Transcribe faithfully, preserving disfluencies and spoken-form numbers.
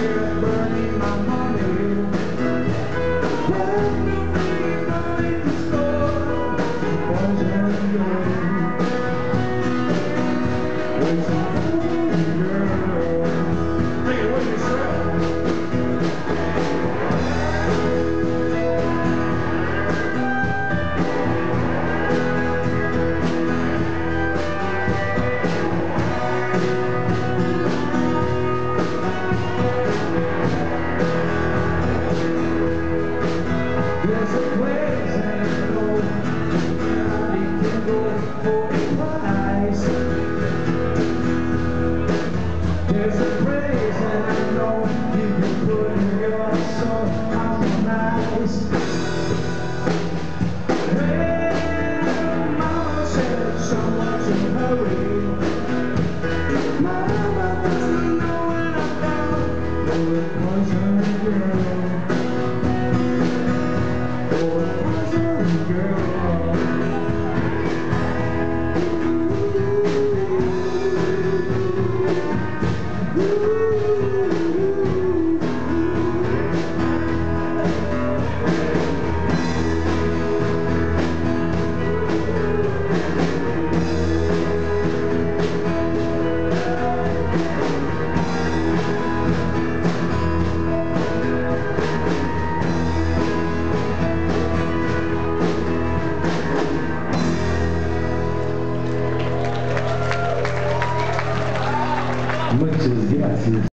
just burning my money. When you need money to store, boys and girls, with some boys and girls. Take it with yourself. There's a place I know I can go for a price. There's a place and I know you can put your soul on ice. Well, Mama said someone's in a hurry. Mama doesn't know when I'm down. Oh, it wasn't a girl. Muchas gracias.